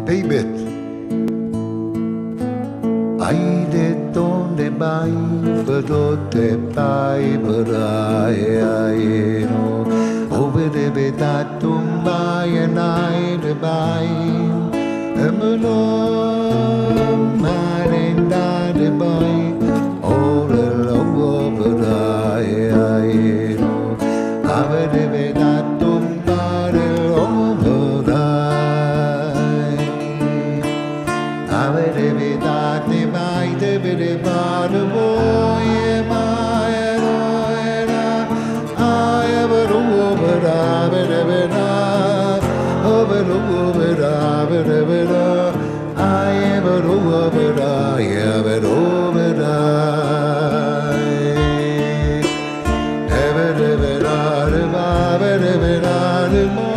payback. Aide donde vai, vedote pai, verai no. Over the betatum by and I the by. Emelo, man and I the by. All along verai no. Over the betatum by the overai. Over the betate by the bede boy, my I ever over I ever over